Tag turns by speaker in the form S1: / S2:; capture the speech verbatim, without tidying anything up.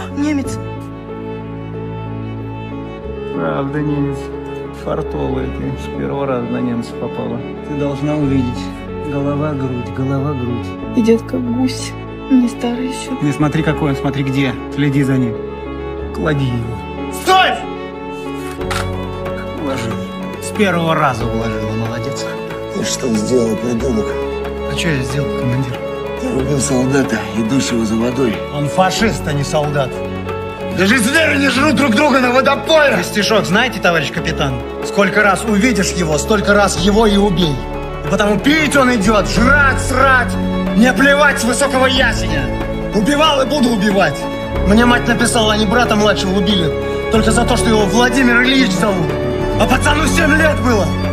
S1: Немец.
S2: Правда, немец. Фартовая ты. С первого раза на немца попала. Ты должна увидеть. Голова, грудь, голова, грудь.
S1: Идет как гусь. Не старый еще.
S2: Не смотри, какой он, смотри где. Следи за ним. Клади его. Стой! Уложил. С первого раза уложила, молодец.
S3: Ты что сделал, придурок?
S2: А что я сделал, командир?
S3: Ты убил солдата, идущего за водой.
S2: Он фашист, а не солдат.
S3: Даже звери не жрут друг друга на водопое!
S2: Стишок, знаете, товарищ капитан? Сколько раз увидишь его, столько раз его и убей. И потому пить он идет, жрать, срать. Не плевать с высокого ясеня. Убивал и буду убивать. Мне мать написала, они брата младшего убили. Только за то, что его Владимир Ильич зовут. А пацану семь лет было.